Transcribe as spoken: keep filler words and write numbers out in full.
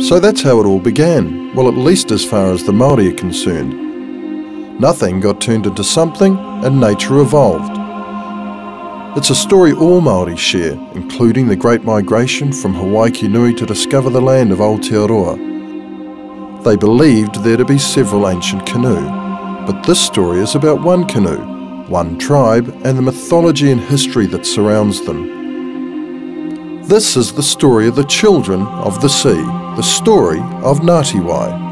So that's how it all began, well, at least as far as the Māori are concerned. Nothing got turned into something and nature evolved. It's a story all Māori share, including the Great Migration from Hawaii to discover the land of Aotearoa. They believed there to be several ancient canoe, but this story is about one canoe, one tribe, and the mythology and history that surrounds them. This is the story of the children of the sea, the story of Ngatiwai.